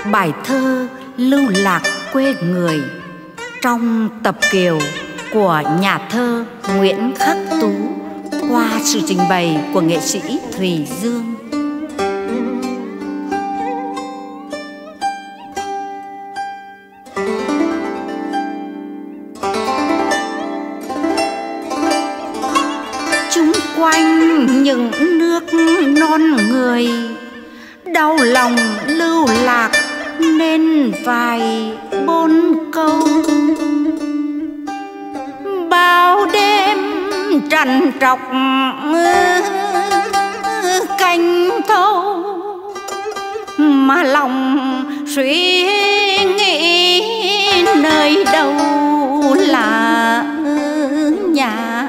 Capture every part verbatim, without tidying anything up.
Bài thơ Lưu lạc quê người trong tập kiều của nhà thơ Nguyễn Khắc Tú qua sự trình bày của nghệ sĩ Thùy Dương. Chung quanh những nước non người, đau lòng lưu lạc nên vài bốn câu. Bao đêm trằn trọc canh thâu, mà lòng suy nghĩ nơi đâu là nhà.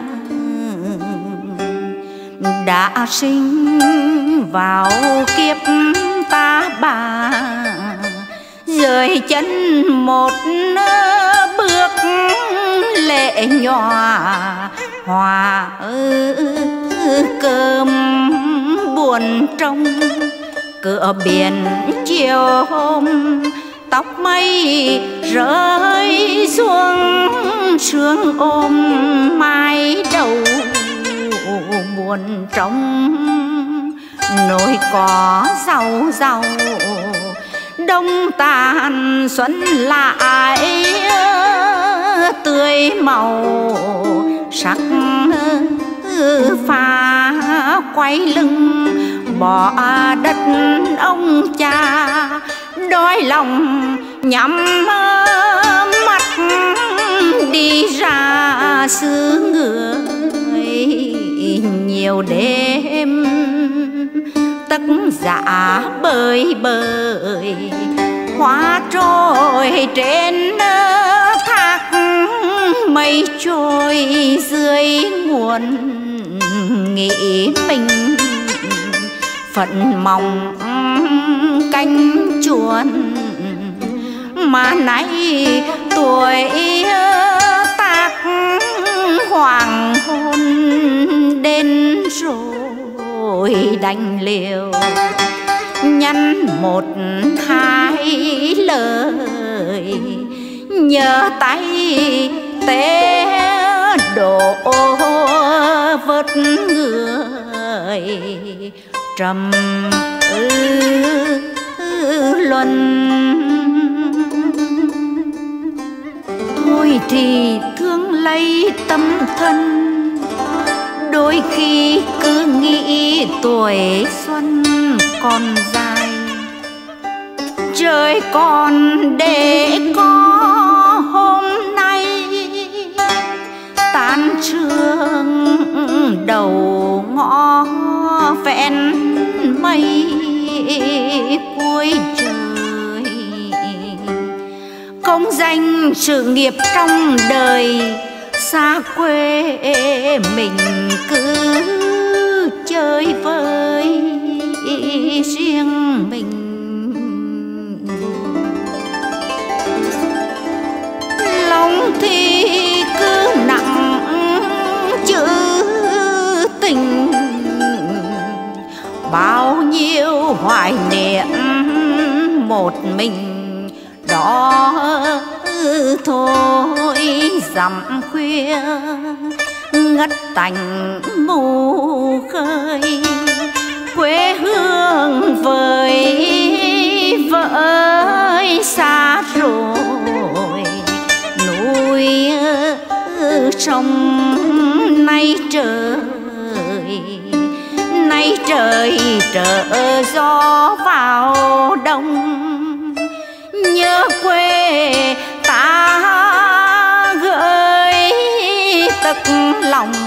Đã sinh vào kiếp ta bà, rời chân một bước lệ nhòa, hòa cơm buồn trong cửa biển chiều hôm. Tóc mây rơi xuống sương ôm mái đầu, buồn trong nỗi có giàu giàu. Đông tàn xuân lại tươi màu sắc, pha quay lưng bỏ đất ông cha. Đói lòng nhắm mắt đi ra xứ người, nhiều đêm tất dạ bơi bơi hóa trôi trên thác mây trôi dưới nguồn. Nghĩ mình phận mong cánh chuồn, mà nay tuổi tác hoàng hôn đến rồi đành liều. Nhắn một hai lời nhờ tay té đổ vớt người trầm luân. Thôi thì thương lấy tâm thân, đôi khi cứ nghĩ tuổi xuân còn dài. Trời còn để có hôm nay, tan trường đầu ngõ vẹn mây cuối trời. Công danh sự nghiệp trong đời, xa quê mình cứ chơi vơi riêng mình. Lòng thì cứ nặng chữ tình, bao nhiêu hoài niệm một mình đó thôi. Dặm khuya ngất tành mù khơi, quê hương vời vợi xa rồi. Núi sông nay trời, nay trời trở gió vào đông. Nhớ quê ta gửi tức lòng